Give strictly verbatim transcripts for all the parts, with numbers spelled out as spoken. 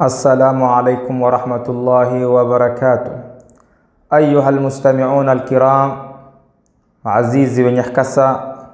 السلام عليكم ورحمة الله وبركاته. أيها المستمعون الكرام، عزيزي ونحكسا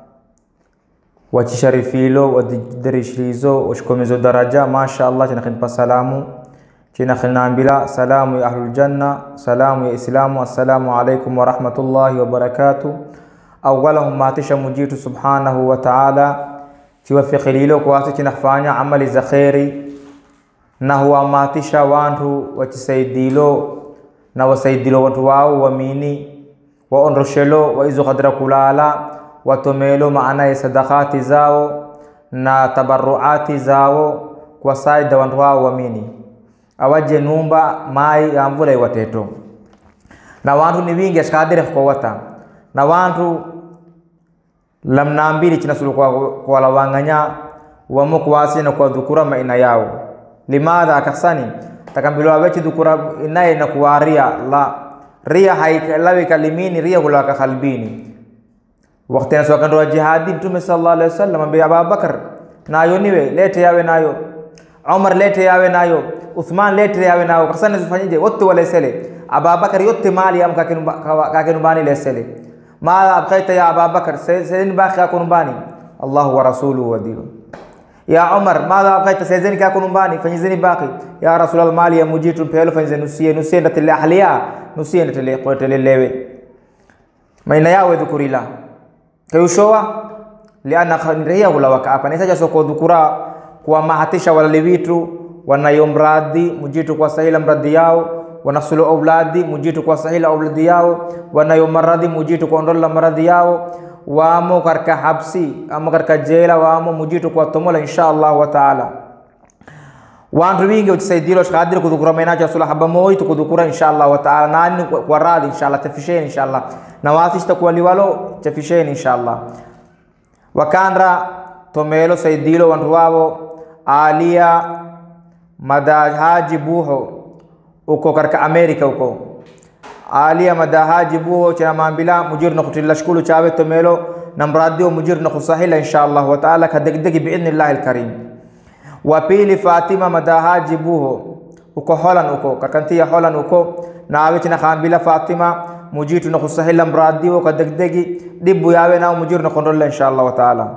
وتشرفيلو ودريشريزو وشكوميزو درجة ما شاء الله. تنخن بسلامو تنخن نامبلا سلام يا أهل الجنة، سلام يا إسلام، السلام عليكم ورحمة الله وبركاته. أولهم ما تشا مجيت سبحانه وتعالى توفق ليلو كواسي تنخفانيا عمل زخيري na huamatisha wantu wasaydilo na wasaydilo watu wao wamini waondoshelo waizo kadra kulala watomelo maana ya sadaqati zao na tabarruati zao kwa saida watu wao wamini awaje Numba mai ya mvula iwateto na wantu ni wingi ashkadire kwa wata na wantu lamna mbili chinasulu kwa kwa lawanganya wamukwasi na kwa dhukura maina yao. Limadha akasani takambilwa wechi dhukura inaye na kuwaria la ria haikalawi kalimini ria kulaka khalbini. Wakati naswakando wa jihadi Mtume sallallahu alaihi wasallam ambaye Abu Bakar nayo niwe lete yawe nayo, Umar lete yawe nayo, Uthman lete yawe nayo. Kasani zifanyije wote wale sele Abu Bakar yote mali amka kakenubani lesele ma abqaita ya Abu Bakar sayyidin baqi akunubani Allah wa rasuluhu wa dinu. Ya Umar ماذا أبقيت سيزني كأكون باني فنزني باقي يا رسول المال يا مجيت بيلو فنزني نسيه نسيه نتلي أحليا نسيه نتلي قوة الليل ما ينياو ذكر الله كيوشوا لأن خنريا ولا وكأبا نسأج سوكو ذكرا كوا ما هتشا ولا لبيتو وانا يوم رادي مجيتو كوا سهيل مرادياو ونفسلو أولادي مجيتو كوا سهيل أولادياو وانا يوم مرادي مجيتو كوا نرلا مرادياو wamo karka habsi ama karka jela wamo mujitu kwa tomola inshallah wa taala. Wantru wingi wasaydilo shkadir kudukura menaja sula haba moi tukudukura inshallah wa taala nani kwa radhi inshallah tafisheni inshallah na wasi shtakuwa liwalo tafisheni inshallah. Wakandra tomelo saydilo wantru wao alia madahaji buho uko karka Amerika uko alia madahaji buho chana mambila mujir na kutila shkulu chawe tomelo na mradi wa mujir na kusahila inshallah wa taala kadegdegi biidhnillahi alkarim. Wa pili Fatima madahaji buho uko Holland uko kakantia Holland uko na awe chana khambila Fatima mujitu na kusahila mradi wa kadegdegi dibu yawe na mujir na kondola inshallah wa taala.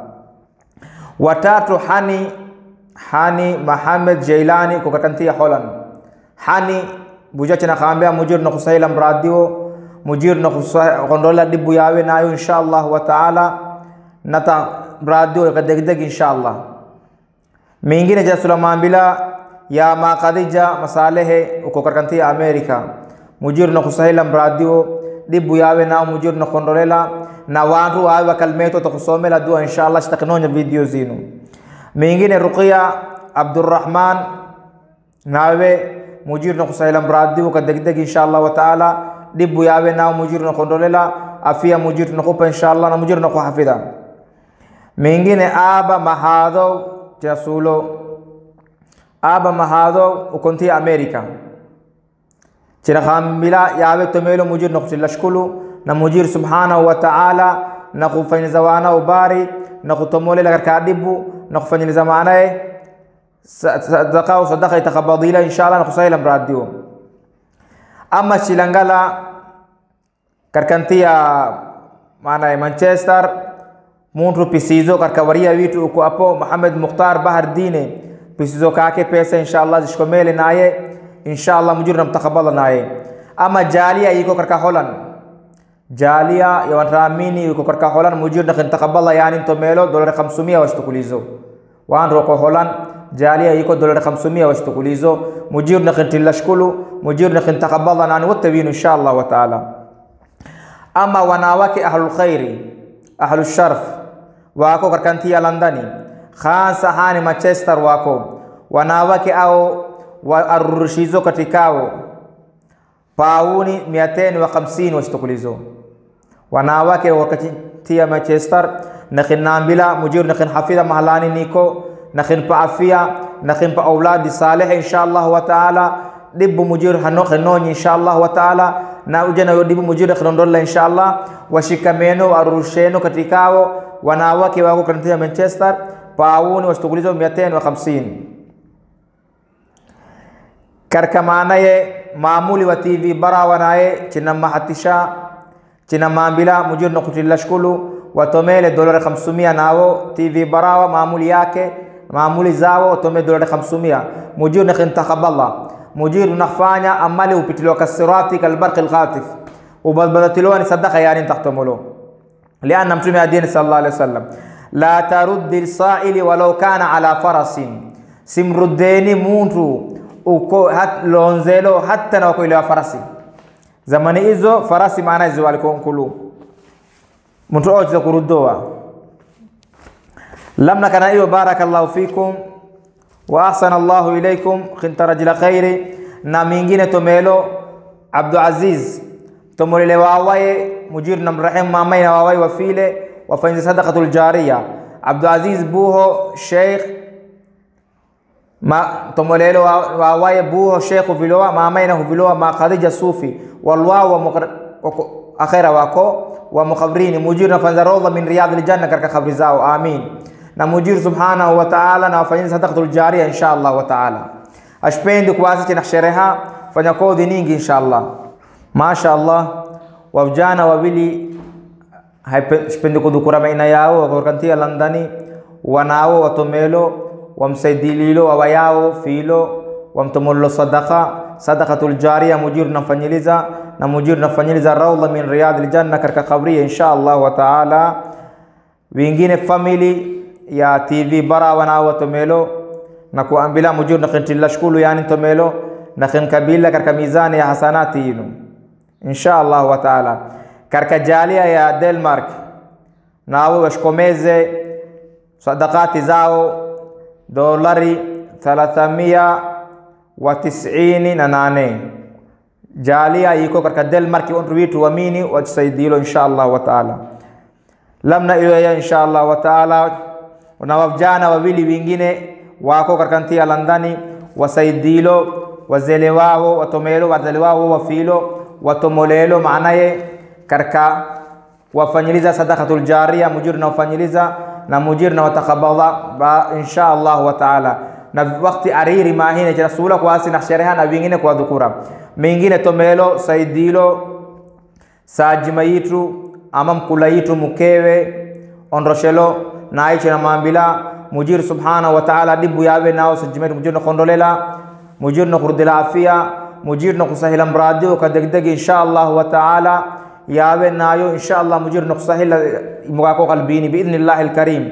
Watatu hani hani Muhammad Jailani uko kakantia Holland hani bujache na khambia mujir na kusahila mradiwo mujir na kondola dibu yawe nayo inshallah wa taala nata mradiwo kadegdeg inshallah. Mingine jasula mambila ya ma Khadija masalehe uko karkantia Amerika mujir na kusahila mradiwo dibu yawe na mujir na kondolela na watu wawe kalmeto takusomela dua inshallah shtaknonya video zinu. Mingine Ruqya Abdurrahman nawe mujir na kusahila mradi wa kadegdeg inshallah wa taala dibu yawe na mujir na kondolela afia mujir na kupa inshallah na mujir na kuhafidha. Mingine aba mahado jasulo aba mahado ukonti Amerika chira khambila yawe tomelo mujir na kusila shkulu na mujir subhanahu wa taala na kufanya zawana ubari na kutomolela karka dibu na kufanya zamanae صدقه وصدقه يتقبض إن شاء الله نقصيلا براديو. أما شيلانغالا كركنتيا معنا مانشستر مونترو بيسيزو كركوريا ويتو كو أبو محمد مختار بحر ديني بيسيزو كاكي بيسا إن شاء الله زشكمل نايه إن شاء الله مجرنا متقبل نايه. أما جاليا يكو كركا هولان جاليا يوان راميني يكو كركا هولان مجرنا نتقبل يعني انتو دولار خمسمية واشتكوليزو وان روكو هولان جاليا يكو دولار خمسمية واشتكوليزو مجير نخنت اللاشكولو مجير نخنت تقبضنا عن واتبين إن شاء الله وتعالى. أما وناوك أهل الخير أهل الشرف واكو كركنتيا لندني خان سهاني مانشستر واكو وناوك أو والرشيزو كتكاو باوني مئتين وخمسين واشتكوليزو وناوك وكتيا مانشستر نخن نامبلا مجير نخن حفيظة مهلاني نيكو نخن بعافية نخن بأولاد صالح إن شاء الله وتعالى دب مجير هنو خنون إن شاء الله وتعالى ناوجنا يدب مجير خنون إن شاء الله وشيكامينو أروشينو كتيكاو وناوكي واكو كرنتيا مانشستر باوني واشتغليزو مئتين وخمسين. karka maanaye maamuli wa T V Baraawe naye china mahatisha china maambila mujir na kutilashkulu watomele dola hamsumia nao T V Baraawe maamuli yake maamuli zao watomele dola hamsumia mujir na kintakaballa mujir nafanya amali upitilo kasirati kalbarq alghatif وبدتلو ان صدق يعني تختملو لان متوم الدين صلى الله عليه وسلم لا ترد السائل ولو كان على فرس simrudeni muntu uko hat lonzelo hatta na wako ile farasi zamani hizo farasi maana hizo walikuwa nkulu mtu oje kurudoa lamna kana hiyo barakallahu fikum wa ahsana Allahu ilaykum khinta rajul khairi na mingine tomelo Abdul Aziz tomolele wawaye mujir na mrahim mamai na wawaye wafile wafanye sadaqatul jariya Abdul Aziz buho Sheikh ma tomolelo wawaye buho Sheikh viloa mamai na viloa ma Khadija Sufi walwa wa akhira wako wa mukhabrini mujir na fanza rawda min riyad aljanna karka khabri zao amin na mujir subhanahu wa ta'ala na wafanye sadaqatul jariya inshallah wa ta'ala ashpendi kuwasiti na shereha fanya kodi nyingi inshallah Masha Allah wavijana wawili haipende kudukura baina yao wakantia Londoni wanao watomelo wamsaydilo wawayao filo wamtomolo sadaqa sadaqatul jariya mujir nafanyiliza na mujir nafanyiliza rawda min riyad aljanna karka qabri inshallah wa ta'ala wengine family ya T V Baraawe na watomelo na kuambila mujir nakintillah shukulu yani tomelo na kinkabila karka mizani ya hasanati yinu inshallah wa ta'ala karka jalia ya Denmark nao washkomeze sadaqati zao dolari thalathmia wa tisini na nane jalia iko karka Denmark onru witu wamini wa saydilo inshallah wa ta'ala lamna iyo inshallah wa ta'ala na wavijana wawili wengine wako karka ntia Londoni wasaydilo wazele wao watomelo wazele wao wafilo watomolelo maanaye karka wafanyiliza sadaqatul jariya mujir na wafanyiliza na mujir na watakabadha ba inshallah wa ta'ala na wakati ariri mahine cha rasula kwa asina shereha na wengine kwa dhukura mengine tomelo saydilo sajima yitu ama mkula yitu mukewe onroshelo na aiche na maambila mujir subhanahu wa ta'ala dibu yawe nao sajimetu mujir na kondolela mujir na kurdila afia mujir na kusahila mradi wakadegdeg inshallah wa ta'ala yawe nayo inshallah mujir na kusahila mugako qalbini biidhnillah alkarim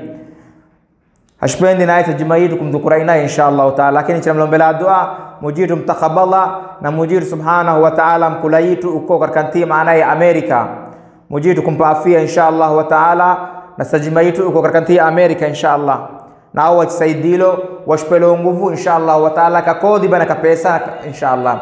hashpendi na ayat jimayidu kumdhukuraina inshallah wa ta'ala lakini tunamlombela dua mujir mtakabala na mujir subhanahu wa ta'ala mkulayitu uko karkanti maana ya Amerika mujir kumpa afia inshallah wa ta'ala na sajimayitu uko karkanti Amerika inshallah na awa saydilo washpelo nguvu inshallah wa ta'ala kakodi bana kapesa inshallah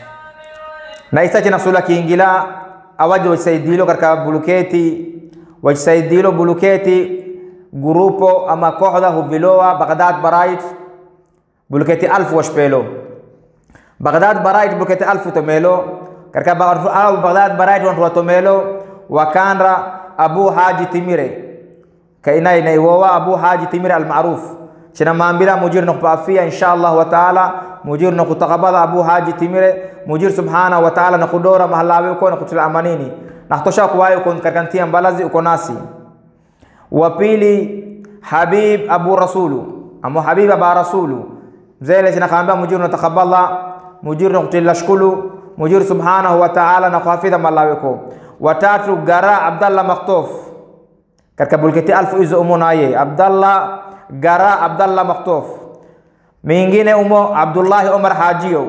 na isaje na sula kiingila awaje wa saydilo karka buluketi wa saydilo buluketi grupo ama kohda hubiloa Baghdad Barait buluketi alf washpelo Baghdad Barait buluketi alf tomelo karka Baghdad Barait wa tomelo wakanra Abu Haji Timire kaina inaiwa Abu Haji Timire al-Ma'ruf china maambila mujir na afia inshallah wa ta'ala mujir na kutakabadha Abu Haji Timire mujir subhanahu wa ta'ala na kudora mahalawe uko na kutila amanini na kutosha kuwayo uko karkantia mbalazi uko nasi wa pili Habib Abu Rasulu amu Habib Abu Rasulu zile china kaambia mujir na takabadha mujir na kutila shukulu mujir subhanahu wa ta'ala na kuhafidha mahalawe uko watatu Gara Abdallah Maktof karka bulketi alfu izo umonaye Abdallah Gara Abdallah Maktof mingine umo Abdullah Umar Hajiyo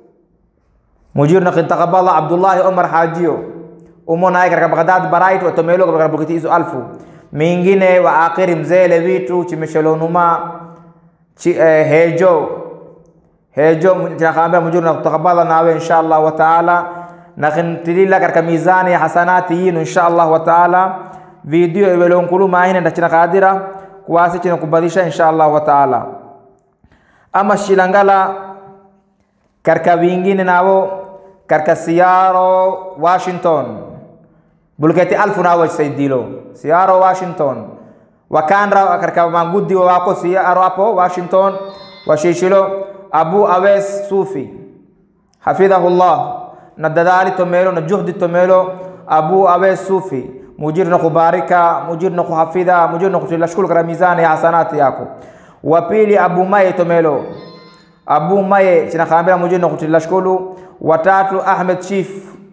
mujir na kintakabala Abdullah Umar Hajiyo umonaye karka Baghdad Barait watomelo karka bulketi izo alfu mingine wa akiri mzele vitu chimeshelonuma chi, eh, hejo hejo chakambia mujir na kintakabala nawe inshallah wa ta'ala na kintilila karka mizani ya hasanati yinu inshallah wa ta'ala video iwelon kulu mahina ndachina kadira kuwasi china kubadisha inshallah wa ta'ala ama shilangala karka wingine nao karka siyaro Washington bulketi alfu nawo saydilo siyaro Washington wakanra karka mangudi wako siyaro hapo Washington washishilo Abu Awes Sufi hafidhahullah na dadali tomelo na juhdi tomelo abu awe sufi mujir na kubarika mujir na kuhafidha mujir na kutilashukuru kwa mizani ya hasanati yako. Wa pili abu maye tomelo abu maye tunakaambia mujir na kutilashukuru. Watatu Ahmed Chief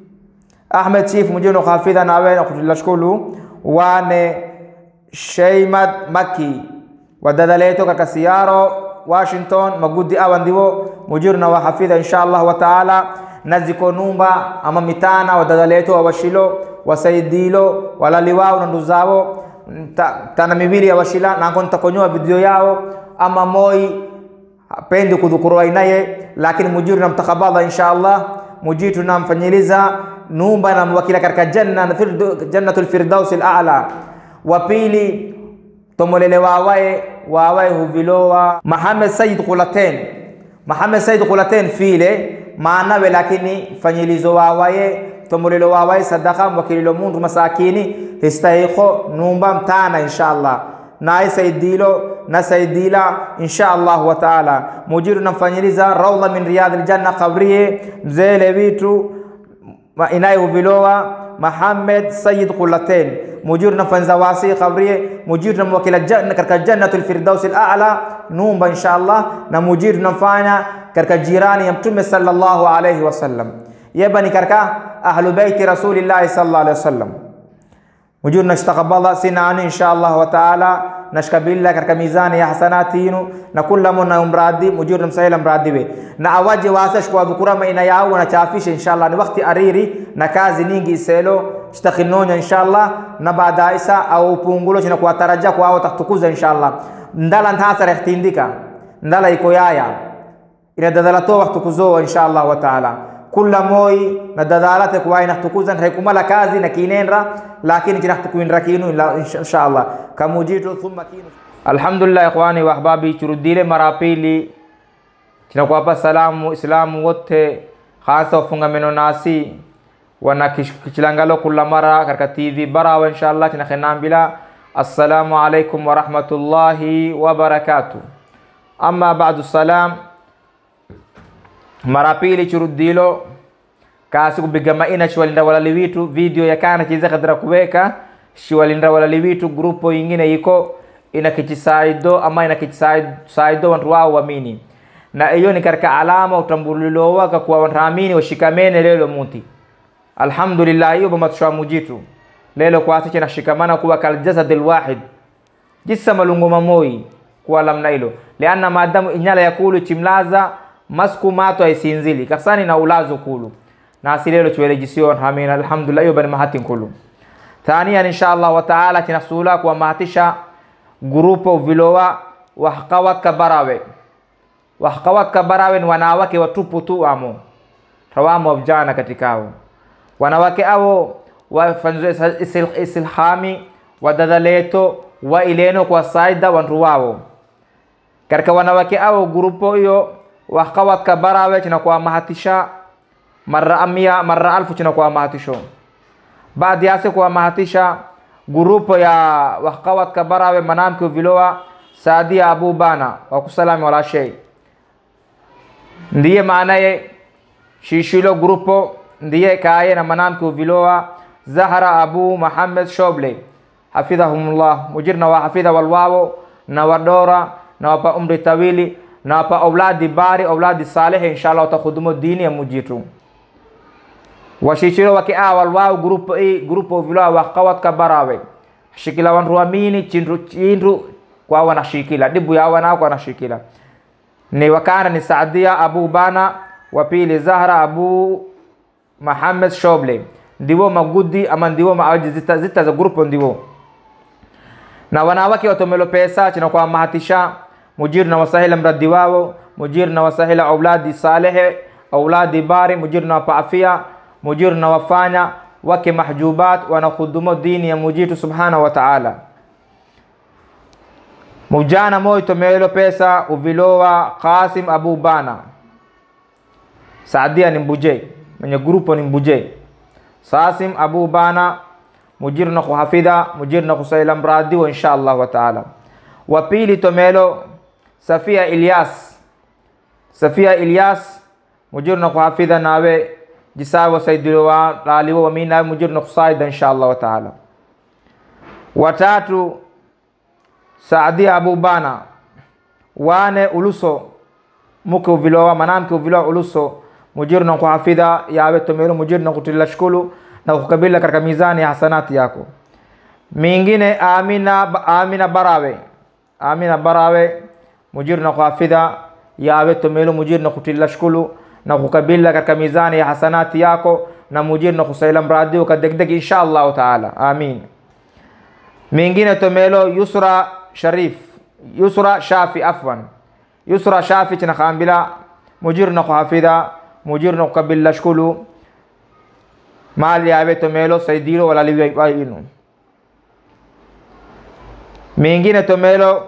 Ahmed Chief mujir na kuhafidha na wewe na kutilashukuru. Wane Sheimad Maki wadadaleto kaka Siyaro Washington magudi awa ndiwo mujir na wahafidha inshallah wa taala. Naziko Numba ama mitana wadadaleto wa washilo wasaydilo walaliwao na nduzao tana mibili ya washila na konta konyoa video yao ama moi pendi kudhukuru inaye lakini mujir na mtakabadha inshallah mujir tunamfanyiliza Numba na mwakila katika janna jannatul firdaus al-a'la. Wa pili tomolele wawae wawae huvilowa Muhammad Sayyid Qulaten Muhammad Sayyid Qulaten file maanawe lakini fanyilizo wawaye tomolele wawaye sadaka mwakililo mundu masakini histahiqo Numba mtana inshallah na saydilo na saydila inshallah wa taala. Mujiru namfanyiliza rawda min riyadil janna qabriye mzele vitu inaye huvilowa Muhammad Sayyid Qulaten mujir na fanza wasi qabriye mujir na mwakila janna katika jannatul firdaus al-a'la Numba inshallah na mujir na mfanya katika jirani ya mtume sallallahu alayhi wasallam yabani katika ahlu baiti rasulillah sallallahu alayhi wasallam mujir na istakabala sinani inshallah wa ta'ala nashkabilla katika mizani ya hasanatinu na kula mona umradi mujir na msahila mradiwe na awaje wasash kwa dhukurama ina yao na chaafisha inshallah ni wakati ariri na kazi nyingi iselo shtakinonya inshallah na baada isa au pungulo china kwa taraja kwa au taktukuza inshallah ndala ntasa rehtindika ndala iko yaya ina dadalato wakati kuzoa inshallah wa taala kula moi na dadalate kwa ina tukuza naikumala kazi na kinenra lakini china tukuinra kinu inshallah kamujitu thumma kinu. Alhamdulillah ikhwani wa ahbabi turudile marapili china kwa hapa salamu islamu wote hasa wafungameno nasi wana kichilangalo kula mara katika T V Baraawe inshallah tunakhenambila assalamu alaikum wa rahmatullahi wa barakatuh. Amma ba'du salam marapili churudilo kasi kubigama ina shwalinda wala liwitu video ya kana chiza kadra kuweka shwalinda wala liwitu grupo ingine iko ina kichisaido ama ina kichisaido wantu wao waamini na hiyo ni katika alama utambulilo waka kwa wanaamini washikamene lelo muti. Alhamdulillah hiyo bamatusha mujitu lelo kwa sisi nashikamana kuwa kal jasad alwahid jisa malungu mamoi kwa lamna hilo lianna maadamu inyala yakulu chimlaza masku mato aisinzili kasani na ulazo kulu na asilelo chuelejisio hamina. Alhamdulillah hiyo bani mahati kulu thania inshallah wa taala tinasula kwa mahatisha grupo vilowa wahqawat Baraawe wahqawat Baraawe wanawake watupu tu amo tawamo vijana katikao wanawake ao wafanzwe isilhami wadadaleto wa ileno kwa saida wantu wao katika wanawake ao grupo hiyo wahqawat Baraawe tunakuwa mahatisha mara amia mara alfu tunakuwa mahatisho baadhi yake kwa mahatisha grupo ya wahqawat Baraawe manamke vilowa Sadia Abu Bana wa kusalami wala shay ndiye maanaye shishilo grupo ndiye kaye na manamke vilowa Zahra Abu Muhammad Shoble hafidhahumullah mujirna wa hafidha walwao na wadora na wapa umri tawili na wapa auladi bari auladi salih inshallah utakhudhumu dini ya mujitu washishilo wake awalwao grupo e grupo vilowa wahqawat Baraawe shikila wanruamini chindu chindu kwa wanashikila dibu ya wana kwa wanashikila ni wakana ni Saadia Abu Bana wa pili Zahra Abu Muhammad Shoble ndiwo magudi ama ndiwo maaji zita zita za grupo ndiwo na wanawake watomelo pesa china kwa mahatisha mujir na wasahila mradi wao mujir na wasahila auladi salih auladi bari mujir na paafia mujir na wafanya wake mahjubat wanakhudhumu dini ya mujitu subhanahu wa ta'ala. Mujana moyo tomelo pesa uvilowa Qasim Abu Bana Saadia ni mbuje mwenye grupo ni mbuje Qasim Abu Bana mujir na kuhafidha mujir na kusahila mradi wa inshallah wa ta'ala. Wa pili tomelo Safia Ilyas Safia Ilyas mujirna kuhafidha nawe jisawi wasaydilo walaliwo wa mina mujirna kusaida insha Allah taala. Watatu Saadia Abubana wane uluso muke uvilowa manamke uvilowa uluso mujirna kuhafidha yawe tomero mujirna kutila shukulu na kukabila katika mizani ya hasanati yako. Mingine Amina Amina Baraawe Amina Baraawe mujirna kuhafidha yawe tomero mujirna kutila shukulu na kukabila katika mizani ya hasanati yako na mujirna kusaila mradi ukadegdeg insha Allah taala. Amin. Mingine tomelo Yusra Sharif Yusra Shafi afwan Yusra Shafi tunakambila mujirna kuhafidha mujirna kukabila shukulu mali yawe tomelo saydilo wala liwinu. Mingine tomelo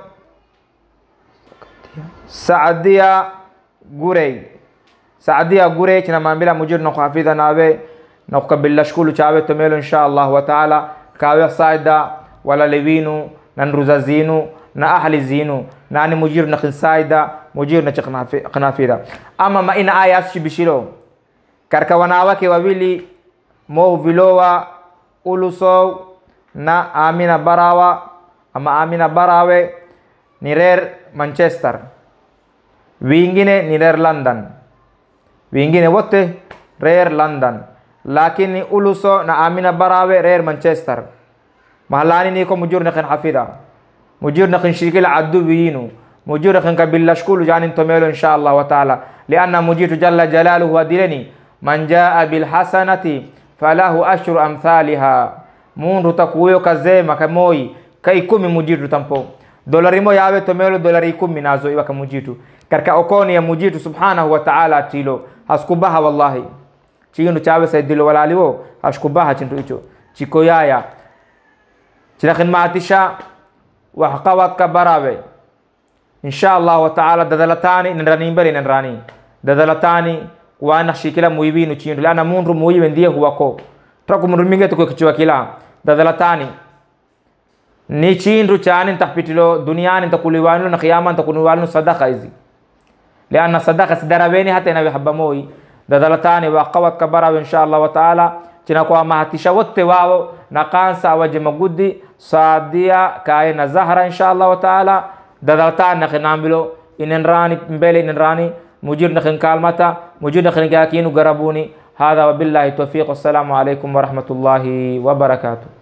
Saadia Gurey Saadia Gurey tunamambila mujirna kuhafidha nawe na kukabila shukulu chawe tomelo insha Allah wa taala kawe saida wala liwinu na nruza zinu na ahli zinu na ni mujirna khinsaida mujirna chiknafida. Ama ma ina ayas shibishilo karka wanawake wawili mo vilowa uluso na Amina Barawa ama Amina Baraawe ni rer Manchester, wingine ni rer London, wingine wote rer London, lakini uluso na Amina Baraawe rer Manchester. Mahalani niko mujirna khin hafidha mujirna khin shirikila aduwinu mujirna khin kabila shukulu jani tomelo insha Allah wa taala. Lianna mujitu jalla jalaluhu wadileni man jaa bil hasanati falahu ashru amthaliha. Mundu takuyo kazema kamoi kai kumi mujitu tampo dolari mo yawe tomelo dolari kumi nazo iwaka mujitu karka okoni ya mujitu subhanahu wa ta'ala tilo haskubaha wallahi chiyundu chawe saydilo walaliwo haskubaha chintu icho chiko yaya chinakin maatisha wa haqawat ka Baraawe insha Allah wa ta'ala dadalatani nrani mbali nrani dadalatani wa nashikila muibinu chiyundu lana mundu muibe ndiye huwako traku mundu minge tuko kichwa kila dadalatani ni chindu chani ntakpitilo duniani ntakuliwanu na qiyama ntakuliwanu sadaqa hizi lianna sadaqa sidaraveni hata inawe habamoi dadalatani wa qawat ka Baraawe insha Allah wa taala china kwa mahatisha wote wao na kansa waje magudi Saadia kae na Zahra insha Allah wa taala dadalatani na khinambilo inenrani mbele inenrani mujirna khin kalmata mujirna khin yakinu garabuni. Hadha wa billahi tawfiq. Assalamu alaikum wa rahmatullahi wa barakatuh.